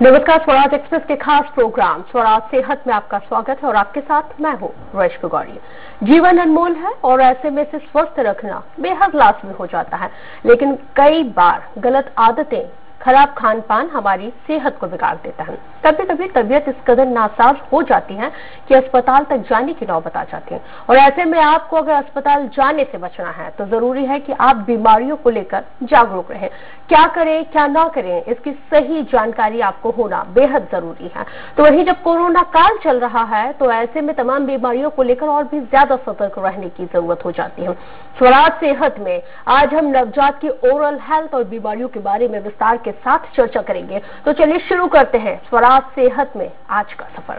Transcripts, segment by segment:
नमस्कार, स्वराज एक्सप्रेस के खास प्रोग्राम स्वराज सेहत में आपका स्वागत है और आपके साथ मैं हूँ रश्मि गौरी। जीवन अनमोल है और ऐसे में इसे स्वस्थ रखना बेहद लाजमी हो जाता है, लेकिन कई बार गलत आदतें, खराब खान पान हमारी सेहत को बिगाड़ देता है। कभी कभी तबीयत इस कदर नासाज हो जाती है कि अस्पताल तक जाने की नौबत आ जाती है और ऐसे में आपको अगर अस्पताल जाने से बचना है तो जरूरी है कि आप बीमारियों को लेकर जागरूक रहें। क्या करें क्या ना करें, इसकी सही जानकारी आपको होना बेहद जरूरी है। तो वहीं जब कोरोना काल चल रहा है तो ऐसे में तमाम बीमारियों को लेकर और भी ज्यादा सतर्क रहने की जरूरत हो जाती है। स्वराज सेहत में आज हम नवजात की ओरल हेल्थ और बीमारियों के बारे में विस्तार के साथ चर्चा करेंगे। तो चलिए शुरू करते हैं स्वराज सेहत में आज का सफर।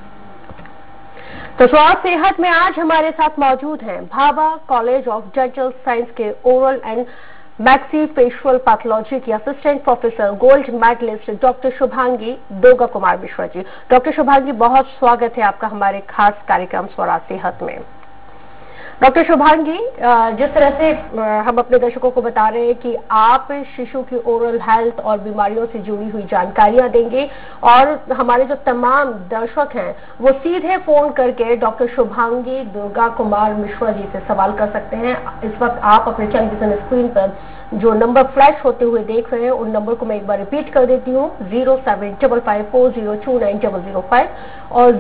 तो स्वराज सेहत में आज हमारे साथ मौजूद हैं Bhabha college of dental science के ओरल एंड मैक्सीफेशियल पैथोलॉजी की assistant professor, gold medalist doctor Shubhangi Durga Kumar Mishra ji. Doctor Shubhangi, बहुत स्वागत है आपका हमारे खास कार्यक्रम स्वराज सेहत में। डॉक्टर शुभांगी, जिस तरह से हम अपने दर्शकों को बता रहे हैं कि आप शिशु की ओरल हेल्थ और बीमारियों से जुड़ी हुई जानकारियां देंगे और हमारे जो तमाम दर्शक हैं वो सीधे फोन करके डॉक्टर शुभांगी दुर्गा कुमार मिश्रा जी से सवाल कर सकते हैं। इस वक्त आप अपने टेलीविजन स्क्रीन पर जो नंबर फ्लैश होते हुए देख रहे हैं उन नंबर को मैं एक बार रिपीट कर देती हूँ, 07554029005 और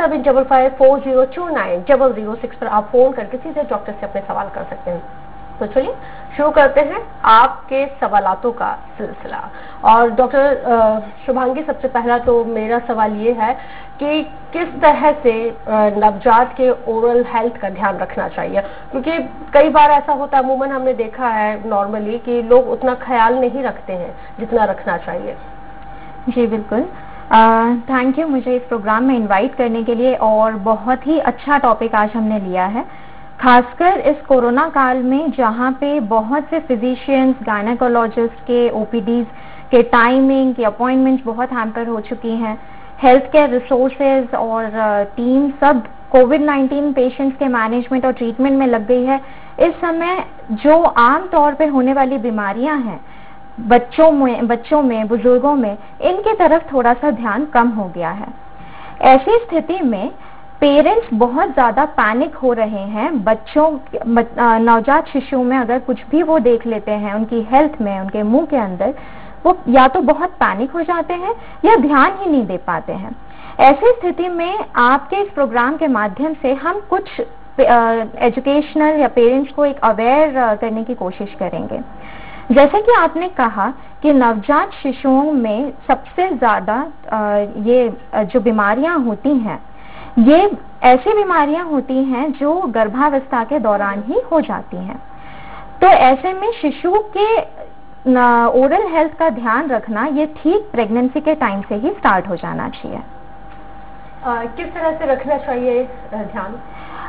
07554029006 पर आप फोन करके सीधे डॉक्टर से अपने सवाल कर सकते हैं। तो चलिए शुरू करते हैं आपके सवालातों का सिलसिला। और डॉक्टर शुभांगी, सबसे पहला तो मेरा सवाल ये है कि किस तरह से नवजात के ओरल हेल्थ का ध्यान रखना चाहिए, क्योंकि कई बार ऐसा होता है, अमूमन हमने देखा है नॉर्मली कि लोग उतना ख्याल नहीं रखते हैं जितना रखना चाहिए। जी बिल्कुल, थैंक यू मुझे इस प्रोग्राम में इनवाइट करने के लिए और बहुत ही अच्छा टॉपिक आज हमने लिया है, खासकर इस कोरोना काल में जहाँ पे बहुत से फिजिशियंस, गायनेकोलॉजिस्ट के ओपीडीज के टाइमिंग की अपॉइंटमेंट्स बहुत हैम्पर हो चुकी हैं। हेल्थ केयर रिसोर्सेज और टीम सब कोविड-19 पेशेंट्स के मैनेजमेंट और ट्रीटमेंट में लग गई है। इस समय जो आम तौर पे होने वाली बीमारियां हैं बच्चों में, बुजुर्गों में, इनकी तरफ थोड़ा सा ध्यान कम हो गया है। ऐसी स्थिति में पेरेंट्स बहुत ज़्यादा पैनिक हो रहे हैं। नवजात शिशु में अगर कुछ भी वो देख लेते हैं उनकी हेल्थ में, उनके मुंह के अंदर, वो या तो बहुत पैनिक हो जाते हैं या ध्यान ही नहीं दे पाते हैं। ऐसी स्थिति में आपके इस प्रोग्राम के माध्यम से हम कुछ एजुकेशनल या पेरेंट्स को एक अवेयर करने की कोशिश करेंगे। जैसे कि आपने कहा कि नवजात शिशुओं में सबसे ज़्यादा ये जो बीमारियां होती हैं, ये ऐसी बीमारियां होती हैं जो गर्भावस्था के दौरान ही हो जाती हैं। तो ऐसे में शिशु के ओरल हेल्थ का ध्यान रखना ये ठीक प्रेगनेंसी के टाइम से ही स्टार्ट हो जाना चाहिए। किस तरह से रखना चाहिए ध्यान?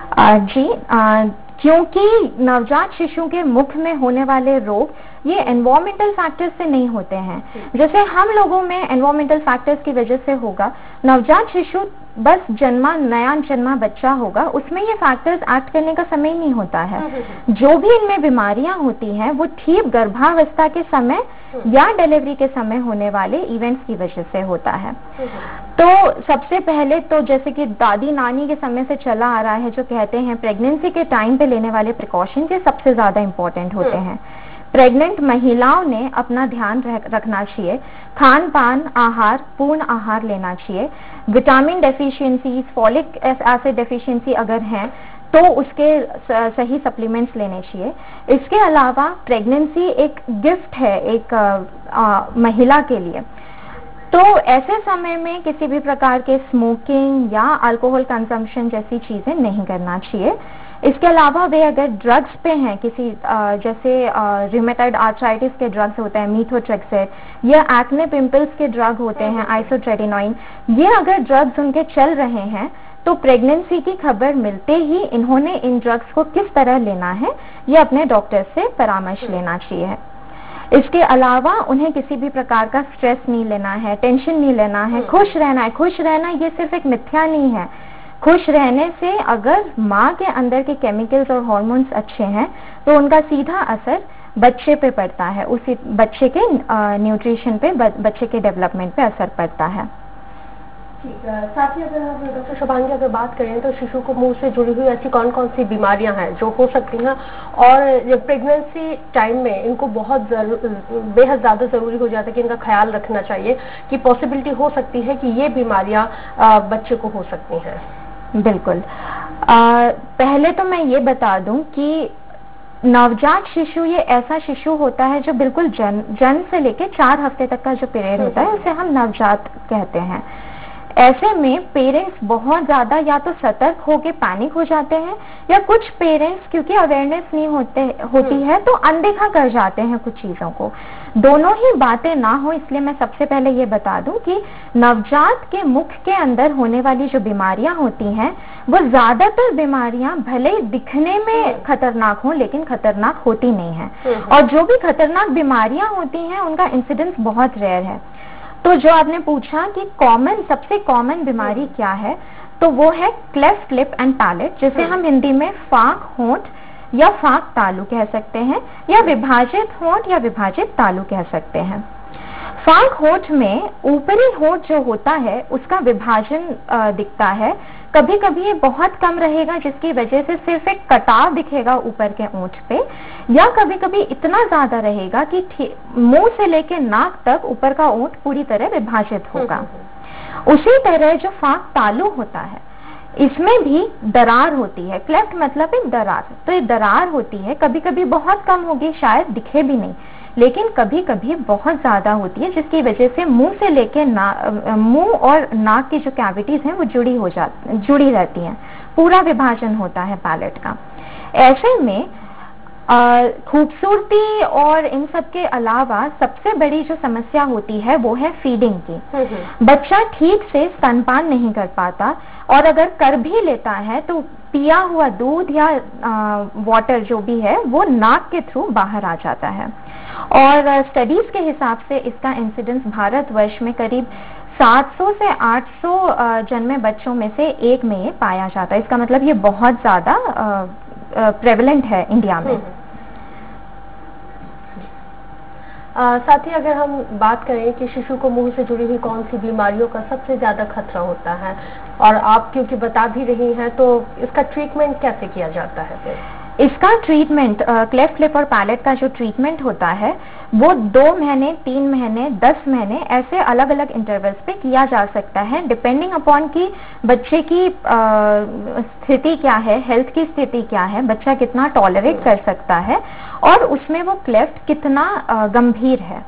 क्योंकि नवजात शिशु के मुख में होने वाले रोग ये एनवायरमेंटल फैक्टर्स से नहीं होते हैं। जैसे हम लोगों में एनवायरमेंटल फैक्टर्स की वजह से होगा, नवजात शिशु बस नया जन्मा बच्चा होगा, उसमें ये फैक्टर्स एक्ट करने का समय नहीं होता है। जो भी इनमें बीमारियां होती हैं वो ठीक गर्भावस्था के समय या डिलीवरी के समय होने वाले इवेंट्स की वजह से होता है। तो सबसे पहले तो जैसे कि दादी नानी के समय से चला आ रहा है, जो कहते हैं प्रेगनेंसी के टाइम पे लेने वाले प्रिकॉशन के सबसे ज्यादा इंपॉर्टेंट होते हैं। प्रेग्नेंट महिलाओं ने अपना ध्यान रखना चाहिए। खान पान, आहार, पूर्ण आहार लेना चाहिए। Vitamin deficiency, folic acid deficiency अगर हैं तो उसके सही सप्लीमेंट्स लेने चाहिए। इसके अलावा प्रेगनेंसी एक गिफ्ट है एक महिला के लिए, तो ऐसे समय में किसी भी प्रकार के स्मोकिंग या अल्कोहल कंजम्पशन जैसी चीजें नहीं करना चाहिए। इसके अलावा वे अगर ड्रग्स पे हैं, किसी जैसे रिमेटॉइड आर्थराइटिस के ड्रग्स होते हैं मीथोट्रेक्सेट, या एक्ने पिंपल्स के ड्रग होते हैं आइसोट्रेटिनोइन, ये अगर ड्रग्स उनके चल रहे हैं तो प्रेगनेंसी की खबर मिलते ही इन्होंने इन ड्रग्स को किस तरह लेना है ये अपने डॉक्टर से परामर्श लेना चाहिए। इसके अलावा उन्हें किसी भी प्रकार का स्ट्रेस नहीं लेना है, टेंशन नहीं लेना है, खुश रहना है। खुश रहना ये सिर्फ एक मिथ्या नहीं है। खुश रहने से अगर माँ के अंदर के केमिकल्स और हार्मोन्स अच्छे हैं तो उनका सीधा असर बच्चे पे पड़ता है, उसी बच्चे के न्यूट्रिशन पे, बच्चे के डेवलपमेंट पे असर पड़ता है। साथ ही अगर हम डॉक्टर शुभांगी अगर बात करें तो शिशु को मुंह से जुड़ी हुई ऐसी कौन कौन सी बीमारियां हैं जो हो सकती हैं और प्रेगनेंसी टाइम में इनको बहुत बेहद ज़्यादा ज़रूरी हो जाता है कि इनका ख्याल रखना चाहिए कि पॉसिबिलिटी हो सकती है कि ये बीमारियां बच्चे को हो सकती हैं? बिल्कुल। पहले तो मैं ये बता दूं कि नवजात शिशु ये ऐसा शिशु होता है जो बिल्कुल जन्म से लेकर 4 हफ्ते तक का जो पीरियड होता है उसे हम नवजात कहते हैं। ऐसे में पेरेंट्स बहुत ज्यादा या तो सतर्क होके पैनिक हो जाते हैं, या कुछ पेरेंट्स क्योंकि अवेयरनेस नहीं होती है तो अनदेखा कर जाते हैं कुछ चीजों को। दोनों ही बातें ना हो, इसलिए मैं सबसे पहले ये बता दूं कि नवजात के मुख के अंदर होने वाली जो बीमारियां होती हैं वो ज्यादातर बीमारियां भले ही दिखने में खतरनाक हो लेकिन खतरनाक होती नहीं है, और जो भी खतरनाक बीमारियां होती हैं उनका इंसिडेंस बहुत रेयर है। तो जो आपने पूछा कि सबसे कॉमन बीमारी क्या है, तो वो है क्लेफ्ट लिप एंड पैलेट, जिसे हम हिंदी में फाक होंठ या फाक तालु कह सकते हैं, या विभाजित होंठ या विभाजित तालु कह सकते हैं। फाक होंठ में ऊपरी होंठ जो होता है उसका विभाजन दिखता है। कभी कभी ये बहुत कम रहेगा जिसकी वजह से सिर्फ एक कटाव दिखेगा ऊपर के होंठ पे, या कभी कभी इतना ज्यादा रहेगा कि मुंह से लेकर नाक तक ऊपर का होंठ पूरी तरह विभाजित होगा। उसी तरह जो फाक तालु होता है इसमें भी दरार होती है। क्लेफ्ट मतलब एक दरार, तो ये दरार होती है, कभी कभी बहुत कम होगी, शायद दिखे भी नहीं, लेकिन कभी कभी बहुत ज्यादा होती है जिसकी वजह से मुंह से लेके मुंह और नाक की जो कैविटीज हैं वो जुड़ी रहती हैं, पूरा विभाजन होता है पैलेट का। ऐसे में खूबसूरती और इन सब के अलावा सबसे बड़ी जो समस्या होती है वो है फीडिंग की। बच्चा ठीक से स्तनपान नहीं कर पाता, और अगर कर भी लेता है तो पिया हुआ दूध या वाटर जो भी है वो नाक के थ्रू बाहर आ जाता है। और स्टडीज के हिसाब से इसका इंसिडेंस भारतवर्ष में करीब 700 से 800 जन्मे बच्चों में से एक में ये पाया जाता है। इसका मतलब ये बहुत ज्यादा प्रेवलेंट है इंडिया में। साथ ही अगर हम बात करें कि शिशु को मुंह से जुड़ी हुई कौन सी बीमारियों का सबसे ज्यादा खतरा होता है, और आप क्योंकि बता भी रही हैं, तो इसका ट्रीटमेंट कैसे किया जाता है फिर? इसका ट्रीटमेंट क्लेफ्ट लिप और पैलेट का जो ट्रीटमेंट होता है वो 2 महीने, 3 महीने, 10 महीने ऐसे अलग अलग इंटरवल्स पे किया जा सकता है, डिपेंडिंग अपॉन कि बच्चे की स्थिति क्या है, हेल्थ की स्थिति क्या है, बच्चा कितना टॉलरेट कर सकता है और उसमें वो क्लेफ्ट कितना गंभीर है।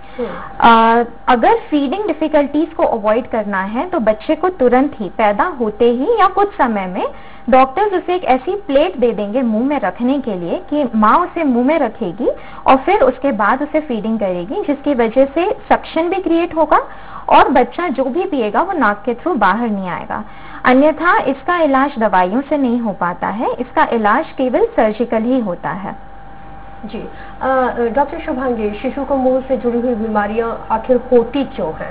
अगर फीडिंग डिफिकल्टीज को अवॉइड करना है तो बच्चे को तुरंत ही पैदा होते ही या कुछ समय में डॉक्टर्स उसे एक ऐसी प्लेट दे देंगे मुंह में रखने के लिए कि माँ उसे मुंह में रखेगी और फिर उसके बाद उसे फीडिंग करेगी, जिसकी वजह से सक्शन भी क्रिएट होगा और बच्चा जो भी पिएगा वो नाक के थ्रू बाहर नहीं आएगा। अन्यथा इसका इलाज दवाइयों से नहीं हो पाता है, इसका इलाज केवल सर्जिकल ही होता है। जी डॉक्टर शुभांगी, शिशु को मुंह से जुड़ी हुई बीमारियां आखिर होती क्यों हैं?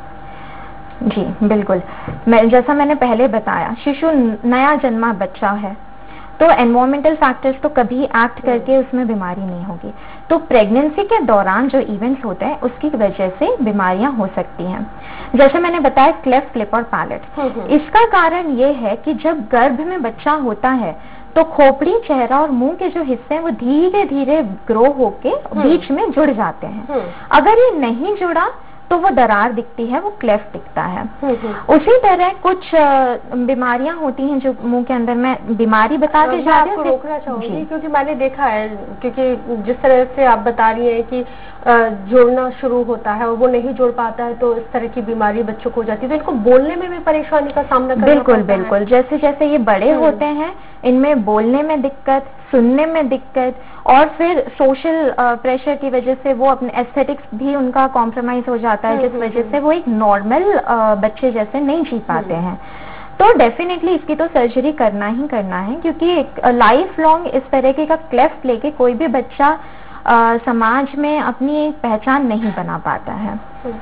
जी बिल्कुल, जैसा मैंने पहले बताया, शिशु नया जन्मा बच्चा है तो एनवायरमेंटल फैक्टर्स तो कभी एक्ट करके उसमें बीमारी नहीं होगी, तो प्रेगनेंसी के दौरान जो इवेंट्स होते हैं उसकी वजह से बीमारियां हो सकती हैं। जैसे मैंने बताया क्लेफ्ट लिप और पैलेट, इसका कारण ये है कि जब गर्भ में बच्चा होता है तो खोपड़ी, चेहरा और मुंह के जो हिस्से हैं वो धीरे धीरे ग्रो होके बीच में जुड़ जाते हैं। अगर ये नहीं जुड़ा तो वो दरार दिखती है, वो क्लेफ्ट दिखता है। उसी तरह कुछ बीमारियां होती हैं जो मुंह के अंदर, मैं बीमारी बता के जा रही हूँ, रोकना चाहूंगी क्योंकि मैंने देखा है, क्योंकि जिस तरह से आप बता रही हैं कि जोड़ना शुरू होता है और वो नहीं जोड़ पाता है तो इस तरह की बीमारी बच्चों को हो जाती है, तो इनको बोलने में भी परेशानी का सामना करना पड़ता है। बिल्कुल, जैसे जैसे ये बड़े होते हैं इनमें बोलने में दिक्कत, सुनने में दिक्कत, और फिर सोशल प्रेशर की वजह से वो अपने एस्थेटिक्स भी उनका कॉम्प्रोमाइज हो जाता है, जिस वजह से वो एक नॉर्मल बच्चे जैसे नहीं जी पाते हैं। तो डेफिनेटली इसकी तो सर्जरी करना ही करना है, क्योंकि लाइफ लॉन्ग इस तरह का क्लेफ्ट लेके कोई भी बच्चा समाज में अपनी एक पहचान नहीं बना पाता है।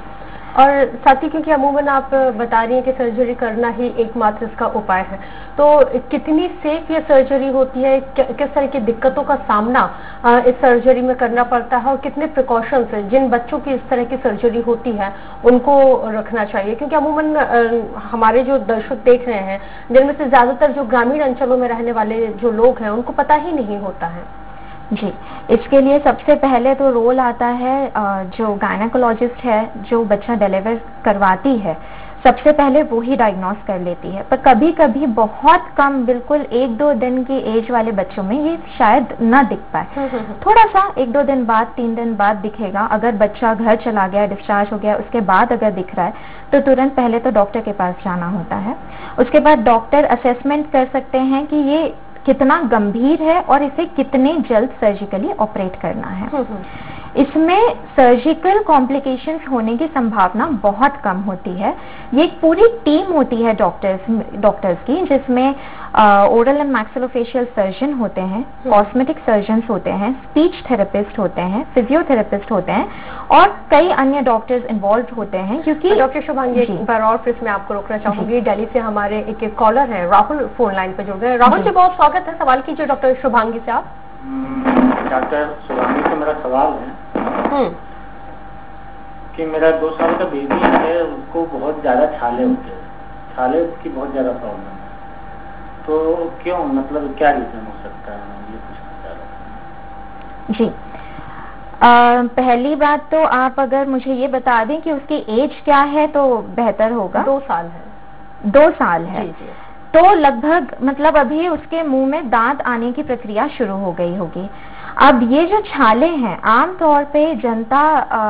और साथ ही क्योंकि अमूमन आप बता रही हैं कि सर्जरी करना ही एकमात्र इसका उपाय है, तो कितनी सेफ ये सर्जरी होती है, किस तरह की दिक्कतों का सामना इस सर्जरी में करना पड़ता है और कितने प्रिकॉशंस जिन बच्चों की इस तरह की सर्जरी होती है उनको रखना चाहिए? क्योंकि अमूमन हमारे जो दर्शक देख रहे हैं जिनमें से ज्यादातर जो ग्रामीण अंचलों में रहने वाले जो लोग हैं उनको पता ही नहीं होता है। जी, इसके लिए सबसे पहले तो रोल आता है जो गायनेकोलॉजिस्ट है, जो बच्चा डिलीवर करवाती है, सबसे पहले वो ही डायग्नोस कर लेती है। पर कभी कभी बहुत कम, बिल्कुल 1-2 दिन की एज वाले बच्चों में ये शायद ना दिख पाए, थोड़ा सा 1-2 दिन बाद, 3 दिन बाद दिखेगा। अगर बच्चा घर चला गया, डिस्चार्ज हो गया, उसके बाद अगर दिख रहा है तो तुरंत पहले तो डॉक्टर के पास जाना होता है। उसके बाद डॉक्टर असेसमेंट कर सकते हैं कि ये कितना गंभीर है और इसे कितने जल्द सर्जिकली ऑपरेट करना है। इसमें सर्जिकल कॉम्प्लिकेशंस होने की संभावना बहुत कम होती है। ये एक पूरी टीम होती है डॉक्टर्स की, जिसमें ओरल एंड मैक्सिलोफेशियल सर्जन होते हैं, कॉस्मेटिक सर्जन्स होते हैं, स्पीच थेरेपिस्ट होते हैं, फिजियोथेरेपिस्ट होते हैं और कई अन्य डॉक्टर्स इन्वॉल्व होते हैं। क्योंकि डॉक्टर शुभांगी, एक बार और फिर मैं आपको रोकना चाहूंगी, दिल्ली से हमारे एक कॉलर हैं राहुल, फोन लाइन पे जुड़ गए। राहुल जी, बहुत स्वागत है, सवाल कीजिए डॉक्टर शुभांगी से आप। डॉक्टर शुभांगी से मेरा सवाल है कि मेरा 2 साल का बेबी है, उसको बहुत ज्यादा छाले होते हैं, छाले की बहुत ज्यादा प्रॉब्लम है, तो क्यों, मतलब क्या रीजन हो सकता है, ये कुछ बता रहे हैं? जी, पहली बात तो आप अगर मुझे ये बता दें कि उसकी एज क्या है तो बेहतर होगा। 2 साल है। 2 साल है। जी जी। तो लगभग, मतलब अभी उसके मुंह में दांत आने की प्रक्रिया शुरू हो गई होगी। अब ये जो छाले हैं, आमतौर पे जनता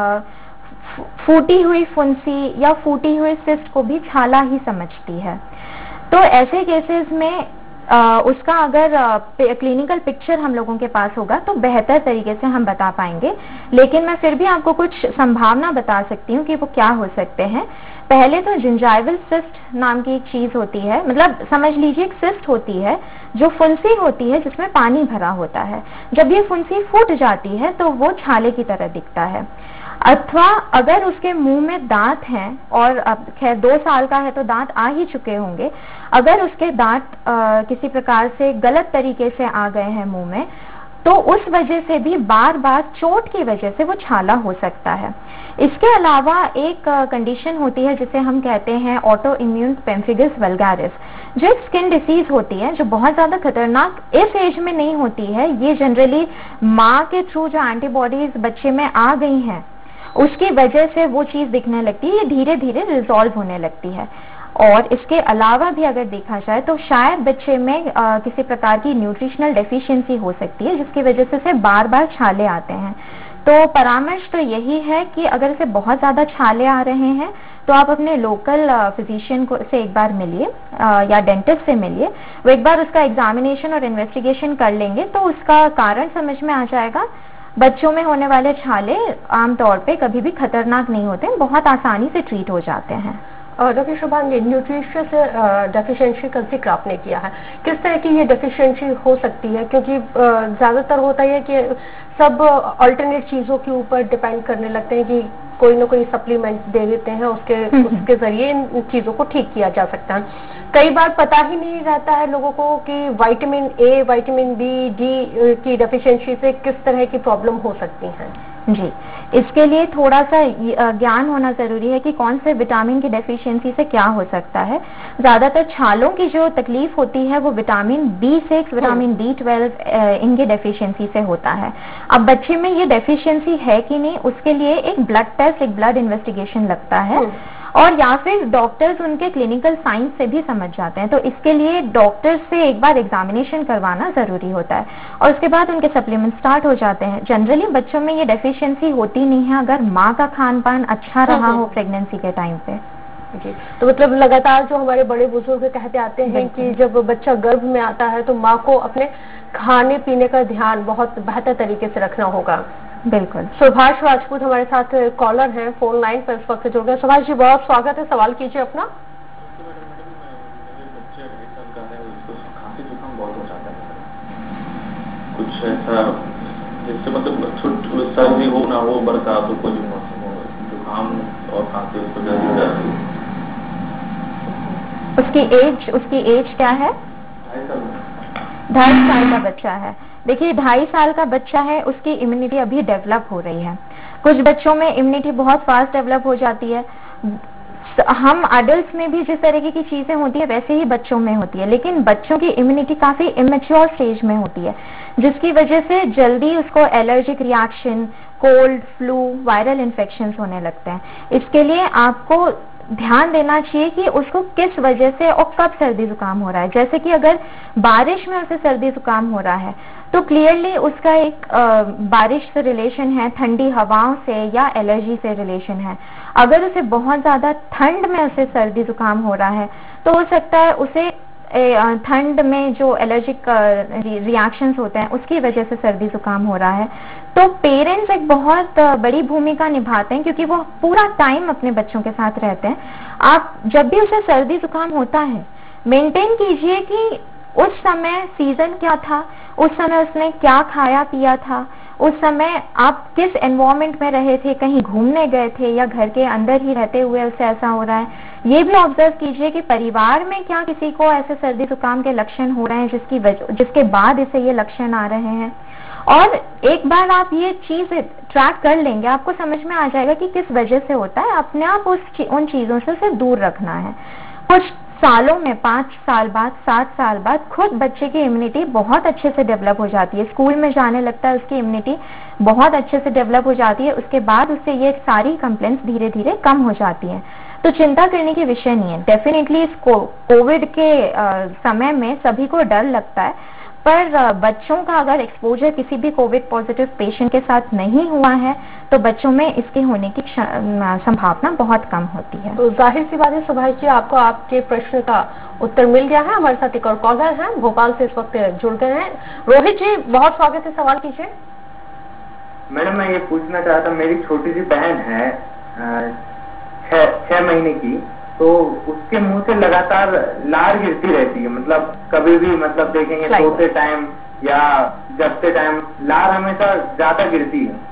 फूटी हुई फुंसी या फूटी हुई सिस्ट को भी छाला ही समझती है। तो ऐसे केसेस में उसका अगर क्लिनिकल पिक्चर हम लोगों के पास होगा तो बेहतर तरीके से हम बता पाएंगे, लेकिन मैं फिर भी आपको कुछ संभावना बता सकती हूँ कि वो क्या हो सकते हैं। पहले तो जिंजाइवल सिस्ट नाम की एक चीज होती है, मतलब समझ लीजिए एक सिस्ट होती है जो फुंसी होती है जिसमें पानी भरा होता है। जब ये फुंसी फूट जाती है तो वो छाले की तरह दिखता है। अथवा अगर उसके मुंह में दांत हैं, और अब खैर 2 साल का है तो दांत आ ही चुके होंगे, अगर उसके दांत किसी प्रकार से गलत तरीके से आ गए हैं मुंह में, तो उस वजह से भी बार बार चोट की वजह से वो छाला हो सकता है। इसके अलावा एक कंडीशन होती है जिसे हम कहते हैं ऑटो इम्यून पेम्फिगस वल्गारिस, जो एक स्किन डिसीज होती है, जो बहुत ज्यादा खतरनाक इस एज में नहीं होती है। ये जनरली माँ के थ्रू जो एंटीबॉडीज बच्चे में आ गई हैं उसकी वजह से वो चीज दिखने लगती है, ये धीरे धीरे रिजॉल्व होने लगती है। और इसके अलावा भी अगर देखा जाए तो शायद बच्चे में किसी प्रकार की न्यूट्रिशनल डेफिशिएंसी हो सकती है जिसकी वजह से बार बार छाले आते हैं। तो परामर्श तो यही है कि अगर इसे बहुत ज्यादा छाले आ रहे हैं तो आप अपने लोकल फिजिशियन को से एक बार मिलिए या डेंटिस्ट से मिलिए। वो एक बार उसका एग्जामिनेशन और इन्वेस्टिगेशन कर लेंगे तो उसका कारण समझ में आ जाएगा। बच्चों में होने वाले छाले आमतौर पे कभी भी खतरनाक नहीं होते, बहुत आसानी से ट्रीट हो जाते हैं। डॉक्टर शुभांगी, न्यूट्रिशियस डेफिशिएंसी का जिक्र आपने किया है, किस तरह की ये डेफिशिएंसी हो सकती है? क्योंकि ज्यादातर होता है कि सब अल्टरनेट चीजों के ऊपर डिपेंड करने लगते हैं कि कोई ना कोई सप्लीमेंट दे देते हैं, उसके जरिए इन चीजों को ठीक किया जा सकता है। कई बार पता ही नहीं रहता है लोगों को कि vitamin A, vitamin B, D की डेफिशिएंसी से किस तरह की प्रॉब्लम हो सकती है। जी, इसके लिए थोड़ा सा ज्ञान होना जरूरी है कि कौन से विटामिन की डेफिशिएंसी से क्या हो सकता है। ज्यादातर छालों की जो तकलीफ होती है वो विटामिन B6, विटामिन B12 इनके डेफिशिएंसी से होता है। अब बच्चे में ये डेफिशिएंसी है कि नहीं, उसके लिए एक ब्लड टेस्ट, एक ब्लड इन्वेस्टिगेशन लगता है और या फिर डॉक्टर्स उनके क्लिनिकल साइंस से भी समझ जाते हैं। तो इसके लिए डॉक्टर से एक बार एग्जामिनेशन करवाना जरूरी होता है और उसके बाद उनके सप्लीमेंट स्टार्ट हो जाते हैं। जनरली बच्चों में ये डेफिशिएंसी होती नहीं है अगर माँ का खान पान अच्छा रहा हो प्रेगनेंसी के टाइम पे। जी, तो मतलब लगातार जो हमारे बड़े बुजुर्ग कहते आते हैं कि जब बच्चा गर्भ में आता है तो माँ को अपने खाने पीने का ध्यान बहुत बेहतर तरीके से रखना होगा। बिल्कुल। सुभाष राजपूत हमारे साथ कॉलर हैं, फोन लाइन पर इस वक्त जुड़ गए। सुभाष जी, बहुत स्वागत है, सवाल कीजिए अपना। बच्चा 2.5 साल का है, उसको खांसी जुकाम बहुत हो जाता है, कुछ ऐसा जिससे मतलब सर्दी हो ना हो, बरसात हो, कोई भी मौसम हो, जुकाम और खांसी उसको जल्दी हो जाती है। उसकी एज क्या है? 2.5 साल। 2.5 साल का बच्चा है। देखिए 2.5 साल का बच्चा है, उसकी इम्यूनिटी अभी डेवलप हो रही है। कुछ बच्चों में इम्यूनिटी बहुत फास्ट डेवलप हो जाती है। हम अडल्ट में भी जिस तरीके की चीजें होती है वैसे ही बच्चों में होती है, लेकिन बच्चों की इम्यूनिटी काफी इमेच्योर स्टेज में होती है, जिसकी वजह से जल्दी उसको allergic reaction, cold, flu, viral infections होने लगते हैं। इसके लिए आपको ध्यान देना चाहिए कि उसको किस वजह से और कब सर्दी जुकाम हो रहा है। जैसे कि अगर बारिश में उसे सर्दी जुकाम हो रहा है तो क्लियरली उसका एक बारिश से रिलेशन है, ठंडी हवाओं से या एलर्जी से रिलेशन है। अगर उसे बहुत ज्यादा ठंड में उसे सर्दी जुकाम हो रहा है तो हो सकता है उसे ठंड में जो एलर्जिक रिएक्शंस होते हैं उसकी वजह से सर्दी जुकाम हो रहा है। तो पेरेंट्स एक बहुत बड़ी भूमिका निभाते हैं, क्योंकि वो पूरा टाइम अपने बच्चों के साथ रहते हैं। आप जब भी उसे सर्दी जुकाम होता है मेंटेन कीजिए कि उस समय सीजन क्या था, उस समय उसने क्या खाया पिया था, उस समय आप किस एनवायरनमेंट में रहे थे, कहीं घूमने गए थे या घर के अंदर ही रहते हुए उसे ऐसा हो रहा है। ये भी ऑब्जर्व कीजिए कि परिवार में क्या किसी को ऐसे सर्दी जुकाम के लक्षण हो रहे हैं जिसके बाद इसे ये लक्षण आ रहे हैं। और एक बार आप ये चीज ट्रैक कर लेंगे आपको समझ में आ जाएगा कि किस वजह से होता है। अपने आप उन चीजों से उसे दूर रखना है। कुछ सालों में 5 साल बाद, 7 साल बाद खुद बच्चे की इम्यूनिटी बहुत अच्छे से डेवलप हो जाती है। स्कूल में जाने लगता है, उसकी इम्यूनिटी बहुत अच्छे से डेवलप हो जाती है। उसके बाद उससे ये सारी कंप्लेंट्स धीरे धीरे कम हो जाती हैं। तो चिंता करने की विषय नहीं है। डेफिनेटली इस कोविड के समय में सभी को डर लगता है, पर बच्चों का अगर एक्सपोजर किसी भी कोविड पॉजिटिव पेशेंट के साथ नहीं हुआ है तो बच्चों में इसके होने की संभावना बहुत कम होती है। तो जाहिर सी बात है सुभाष जी, आपको आपके प्रश्न का उत्तर मिल गया है। हमारे साथ एक और कॉलर हैं, भोपाल से इस वक्त जुड़ गए हैं। रोहित जी, बहुत स्वागत है, सवाल कीजिए। मैडम मैं ये पूछना चाहता, मेरी छोटी सी बहन है 6 महीने की, तो उसके मुंह से लगातार लार गिरती रहती है। मतलब कभी भी मतलब देखेंगे सोते टाइम या जगते टाइम लार हमेशा ज्यादा गिरती है।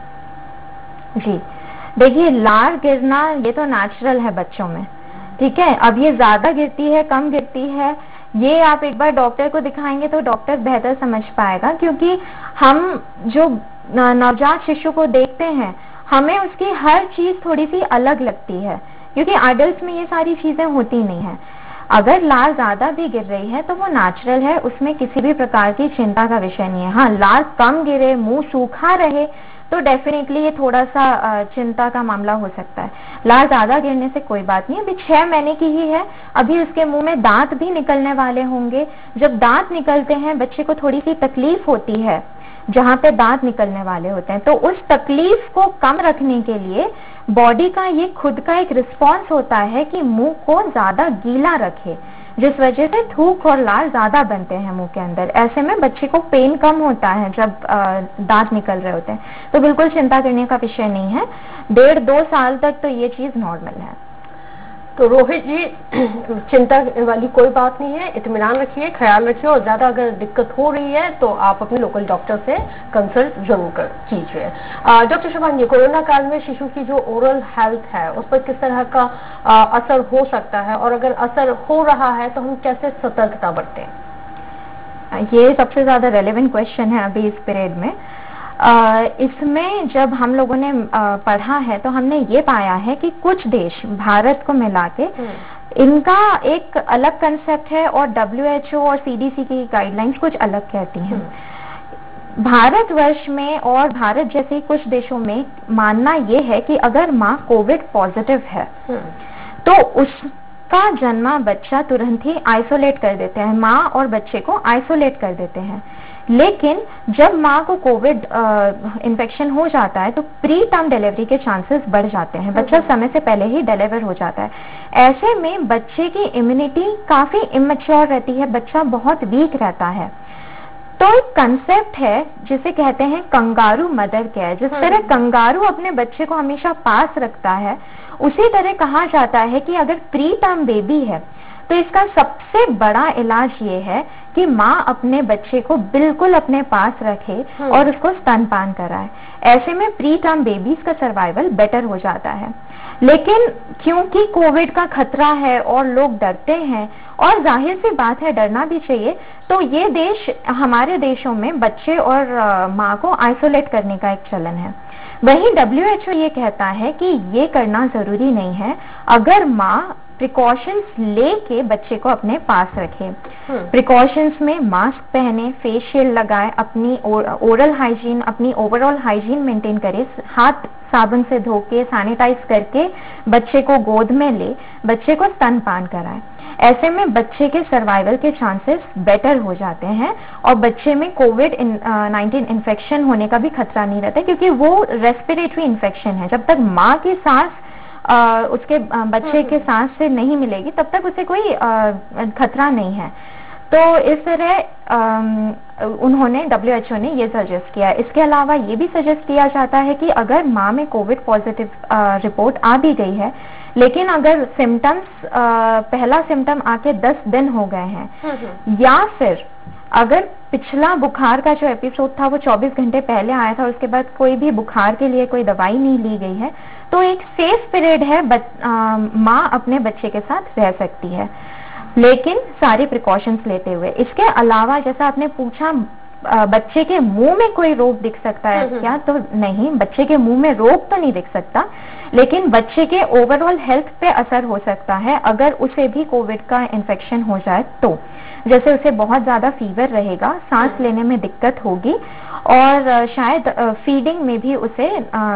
जी देखिए, लार गिरना ये तो नेचुरल है बच्चों में, ठीक है। अब ये ज्यादा गिरती है कम गिरती है ये आप एक बार डॉक्टर को दिखाएंगे तो डॉक्टर बेहतर समझ पाएगा, क्योंकि हम जो नवजात शिशु को देखते हैं हमें उसकी हर चीज थोड़ी सी अलग लगती है, क्योंकि एडल्ट्स में ये सारी चीजें होती नहीं है। अगर लार ज्यादा भी गिर रही है तो वो नेचुरल है, उसमें किसी भी प्रकार की चिंता का विषय नहीं है। हाँ, लार कम गिरे, मुंह सूखा रहे तो डेफिनेटली ये थोड़ा सा चिंता का मामला हो सकता है। लार ज्यादा गिरने से कोई बात नहीं, अभी 6 महीने की ही है, अभी उसके मुंह में दांत भी निकलने वाले होंगे। जब दांत निकलते हैं बच्चे को थोड़ी सी तकलीफ होती है जहां पे दांत निकलने वाले होते हैं, तो उस तकलीफ को कम रखने के लिए बॉडी का ये खुद का एक रिस्पॉन्स होता है कि मुंह को ज्यादा गीला रखे, जिस वजह से थूक और लार ज्यादा बनते हैं मुंह के अंदर। ऐसे में बच्चे को पेन कम होता है जब दांत निकल रहे होते हैं। तो बिल्कुल चिंता करने का विषय नहीं है, 1.5-2 साल तक तो ये चीज नॉर्मल है। तो रोहित जी, चिंता वाली कोई बात नहीं है, इत्मीनान रखिए, ख्याल रखिए, और ज्यादा अगर दिक्कत हो रही है तो आप अपने लोकल डॉक्टर से कंसल्ट जरूर कीजिए। डॉक्टर शुभांगी, कोरोना काल में शिशु की जो ओरल हेल्थ है उस पर किस तरह का असर हो सकता है, और अगर असर हो रहा है तो हम कैसे सतर्कता बरतें? ये सबसे ज्यादा रेलेवेंट क्वेश्चन है अभी इस पीरियड में। इसमें जब हम लोगों ने पढ़ा है तो हमने ये पाया है कि कुछ देश भारत को मिला के इनका एक अलग कंसेप्ट है और WHO और CDC की गाइडलाइंस कुछ अलग कहती हैं। भारतवर्ष में और भारत जैसे कुछ देशों में मानना ये है कि अगर माँ कोविड पॉजिटिव है तो उसका जन्मा बच्चा तुरंत ही आइसोलेट कर देते हैं, माँ और बच्चे को आइसोलेट कर देते हैं। लेकिन जब माँ को कोविड इन्फेक्शन हो जाता है तो प्री टर्म डिलीवरी के चांसेस बढ़ जाते हैं, बच्चा समय से पहले ही डिलीवर हो जाता है। ऐसे में बच्चे की इम्यूनिटी काफी इमेच्योर रहती है, बच्चा बहुत वीक रहता है। तो एक कंसेप्ट है जिसे कहते हैं कंगारू मदर केयर। जिस तरह कंगारू अपने बच्चे को हमेशा पास रखता है, उसी तरह कहा जाता है कि अगर प्री टर्म बेबी है तो इसका सबसे बड़ा इलाज ये है कि माँ अपने बच्चे को बिल्कुल अपने पास रखे और उसको स्तनपान कराए। ऐसे में प्री टर्म बेबीज का सर्वाइवल बेटर हो जाता है। लेकिन क्योंकि कोविड का खतरा है और लोग डरते हैं, और जाहिर सी बात है डरना भी चाहिए, तो ये देश, हमारे देशों में बच्चे और माँ को आइसोलेट करने का एक चलन है। वहीं WHO ये कहता है कि ये करना जरूरी नहीं है अगर माँ प्रिकॉशंस लेके बच्चे को अपने पास रखे। प्रिकॉशंस में मास्क पहने, फेस शील्ड लगाए, अपनी ओरल हाइजीन, अपनी ओवरऑल हाइजीन मेंटेन करे, हाथ साबुन से धो के सैनिटाइज करके बच्चे को गोद में ले, बच्चे को स्तनपान कराए। ऐसे में बच्चे के सर्वाइवल के चांसेस बेटर हो जाते हैं और बच्चे में कोविड-19 इन्फेक्शन होने का भी खतरा नहीं रहता, क्योंकि वो रेस्पिरेटरी इन्फेक्शन है। जब तक माँ की सांस उसके बच्चे के सांस से नहीं मिलेगी तब तक उसे कोई खतरा नहीं है। तो इस तरह उन्होंने, WHO ने ये सजेस्ट किया। इसके अलावा ये भी सजेस्ट किया जाता है कि अगर माँ में कोविड पॉजिटिव रिपोर्ट आ भी गई है, लेकिन अगर सिम्टम्स, पहला सिम्टम आके 10 दिन हो गए हैं, या फिर अगर पिछला बुखार का जो एपिसोड था वो 24 घंटे पहले आया था और उसके बाद कोई भी बुखार के लिए कोई दवाई नहीं ली गई है, तो एक सेफ पीरियड है, माँ अपने बच्चे के साथ रह सकती है, लेकिन सारी प्रिकॉशंस लेते हुए। इसके अलावा जैसा आपने पूछा, बच्चे के मुंह में कोई रोग दिख सकता है क्या, तो नहीं, बच्चे के मुंह में रोग तो नहीं दिख सकता, लेकिन बच्चे के ओवरऑल हेल्थ पे असर हो सकता है अगर उसे भी कोविड का इन्फेक्शन हो जाए तो। जैसे उसे बहुत ज्यादा फीवर रहेगा, सांस लेने में दिक्कत होगी, और शायद फीडिंग में भी उसे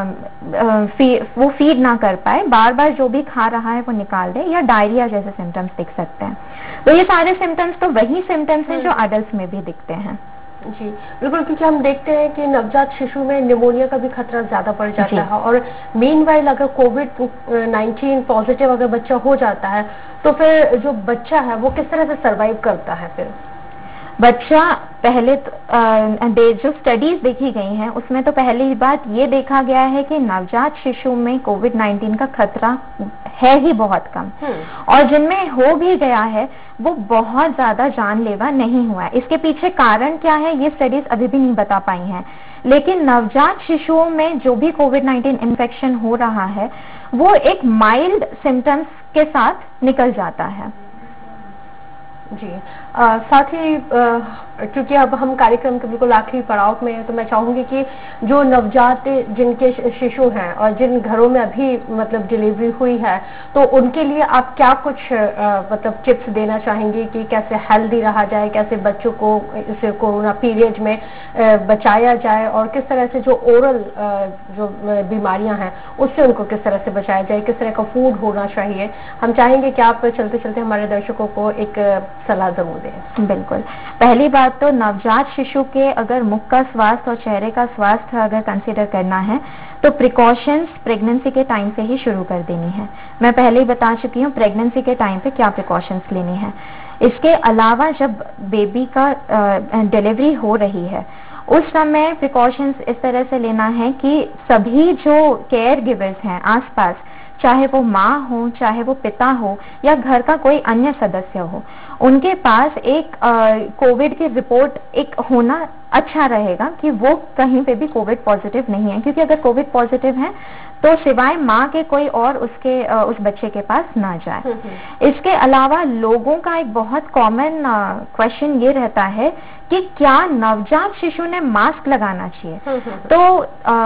वो फीड ना कर पाए, बार बार जो भी खा रहा है वो निकाल दे, या डायरिया जैसे सिम्टम्स दिख सकते हैं। तो ये सारे सिम्टम्स तो वही सिम्टम्स हैं जो एडल्ट्स में भी दिखते हैं। जी बिल्कुल, क्योंकि हम देखते हैं कि नवजात शिशु में निमोनिया का भी खतरा ज्यादा बढ़ जाता है, और मीनवाइल अगर कोविड-19 पॉजिटिव अगर बच्चा हो जाता है तो फिर जो बच्चा है वो किस तरह से सरवाइव करता है? फिर बच्चा, पहले जो स्टडीज देखी गई हैं उसमें तो पहली बात ये देखा गया है कि नवजात शिशु में कोविड-19 का खतरा है ही बहुत कम, और जिनमें हो भी गया है वो बहुत ज्यादा जानलेवा नहीं हुआ है। इसके पीछे कारण क्या है ये स्टडीज अभी भी नहीं बता पाई हैं, लेकिन नवजात शिशुओं में जो भी कोविड-19 इन्फेक्शन हो रहा है वो एक माइल्ड सिम्टम्स के साथ निकल जाता है। जी साथ ही क्योंकि अब हम कार्यक्रम के बिल्कुल आखिरी पड़ाव में हैं, तो मैं चाहूंगी कि जो नवजात जिनके शिशु हैं और जिन घरों में अभी मतलब डिलीवरी हुई है, तो उनके लिए आप क्या कुछ मतलब टिप्स देना चाहेंगे कि कैसे हेल्दी रहा जाए, कैसे बच्चों को इस कोरोना पीरियड में बचाया जाए, और किस तरह से जो ओरल जो बीमारियां हैं उससे उनको किस तरह से बचाया जाए, किस तरह का फूड होना चाहिए? हम चाहेंगे कि आप चलते चलते हमारे दर्शकों को एक सलाह जरूर दें। बिल्कुल, पहली बात तो नवजात शिशु के अगर मुख का स्वास्थ्य और चेहरे का स्वास्थ्य अगर कंसीडर करना है तो प्रिकॉशंस प्रेगनेंसी के टाइम से ही शुरू कर देनी है। मैं पहले ही बता चुकी हूँ प्रेगनेंसी के टाइम पे क्या प्रिकॉशंस लेनी है। इसके अलावा जब बेबी का डिलीवरी हो रही है उस समय प्रिकॉशंस इस तरह से लेना है कि सभी जो केयर गिवर्स हैं आसपास, चाहे वो माँ हो, चाहे वो पिता हो, या घर का कोई अन्य सदस्य हो, उनके पास एक कोविड की रिपोर्ट एक होना अच्छा रहेगा कि वो कहीं पे भी कोविड पॉजिटिव नहीं है, क्योंकि अगर कोविड पॉजिटिव है तो सिवाय माँ के कोई और उस बच्चे के पास ना जाए। इसके अलावा लोगों का एक बहुत कॉमन क्वेश्चन ये रहता है कि क्या नवजात शिशु ने मास्क लगाना चाहिए? तो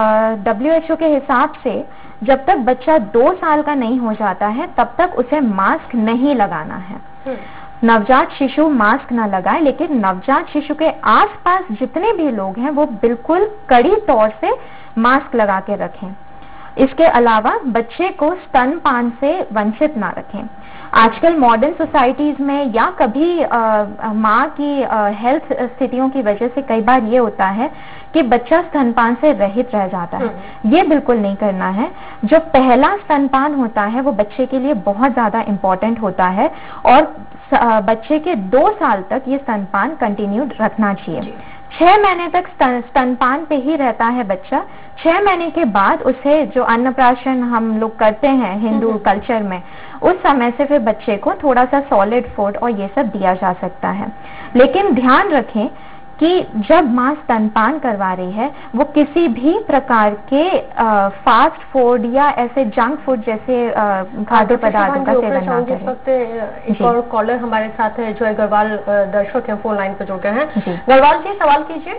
WHO के हिसाब से जब तक बच्चा 2 साल का नहीं हो जाता है तब तक उसे मास्क नहीं लगाना है। नवजात शिशु मास्क ना लगाए, लेकिन नवजात शिशु के आसपास जितने भी लोग हैं वो बिल्कुल कड़ी तौर से मास्क लगा के रखें। इसके अलावा बच्चे को स्तनपान से वंचित ना रखें। आजकल मॉडर्न सोसाइटीज में या कभी माँ की हेल्थ स्थितियों की वजह से कई बार ये होता है कि बच्चा स्तनपान से रहित रह जाता है। ये बिल्कुल नहीं करना है। जो पहला स्तनपान होता है वो बच्चे के लिए बहुत ज्यादा इम्पोर्टेंट होता है और बच्चे के 2 साल तक ये स्तनपान कंटिन्यू रखना चाहिए। 6 महीने तक स्तनपान पे ही रहता है बच्चा। 6 महीने के बाद उसे जो अन्नप्राशन हम लोग करते हैं हिंदू कल्चर में, उस समय से फिर बच्चे को थोड़ा सा सॉलिड फूड और ये सब दिया जा सकता है। लेकिन ध्यान रखें कि जब माँ स्तनपान करवा रही है वो किसी भी प्रकार के फास्ट फूड या ऐसे जंक फूड जैसे खाद्य पदार्थों का सेवन ना करें। इस वक्त एक और कॉलर हमारे साथ है, जो अग्रवाल दर्शक हैं, फोन लाइन पर जुड़ गए हैं। अग्रवाल जी, सवाल कीजिए।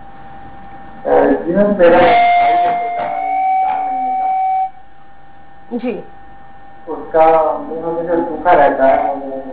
जी, उसका मुंह हमेशा सूखा रहता है।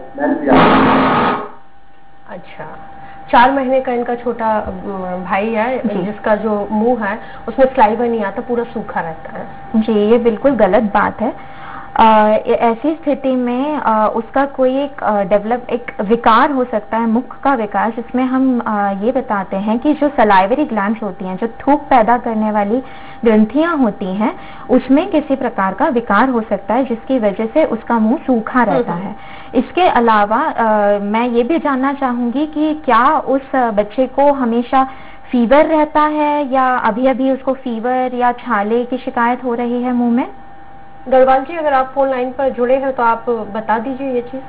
अच्छा, 4 महीने का इनका छोटा भाई है, जिसका जो मुंह है उसमें स्लाइवा नहीं आता, पूरा सूखा रहता है। जी, ये बिल्कुल गलत बात है। ऐसी स्थिति में उसका कोई एक विकार हो सकता है, मुख का विकार, जिसमें हम ये बताते हैं कि जो सलाइवरी ग्लैंड्स होती हैं, जो थूक पैदा करने वाली ग्रंथियां होती हैं, उसमें किसी प्रकार का विकार हो सकता है, जिसकी वजह से उसका मुंह सूखा रहता है। इसके अलावा मैं ये भी जानना चाहूंगी कि क्या उस बच्चे को हमेशा फीवर रहता है या अभी अभी उसको फीवर या छाले की शिकायत हो रही है मुंह में? गढ़वाल जी, अगर आप फोन लाइन पर जुड़े हैं तो आप बता दीजिए ये चीज।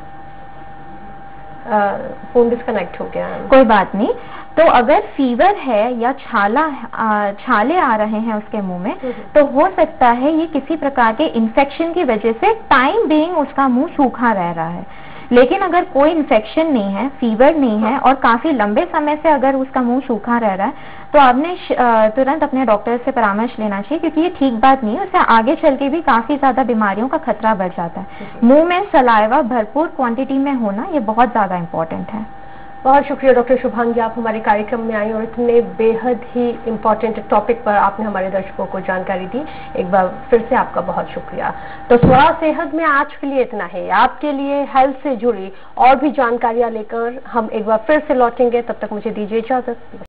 फोन डिस्कनेक्ट हो गया है। कोई बात नहीं। तो अगर फीवर है या छाले आ रहे हैं उसके मुंह में, तो हो सकता है ये किसी प्रकार के इन्फेक्शन की वजह से टाइम बीइंग उसका मुंह सूखा रह रहा है। लेकिन अगर कोई इन्फेक्शन नहीं है, फीवर नहीं है और काफी लंबे समय से अगर उसका मुंह सूखा रह रहा है, तो आपने तुरंत अपने डॉक्टर से परामर्श लेना चाहिए, क्योंकि ये ठीक बात नहीं है। उससे आगे चल के भी काफी ज्यादा बीमारियों का खतरा बढ़ जाता है। मुंह में सलाइवा भरपूर क्वांटिटी में होना ये बहुत ज्यादा इम्पोर्टेंट है। बहुत शुक्रिया डॉक्टर शुभांगी, आप हमारे कार्यक्रम में आई और इतने बेहद ही इम्पोर्टेंट टॉपिक पर आपने हमारे दर्शकों को जानकारी दी। एक बार फिर से आपका बहुत शुक्रिया। तो स्वरा सेहत में आज के लिए इतना है। आपके लिए हेल्थ से जुड़ी और भी जानकारियां लेकर हम एक बार फिर से लौटेंगे। तब तक मुझे दीजिए इजाजत।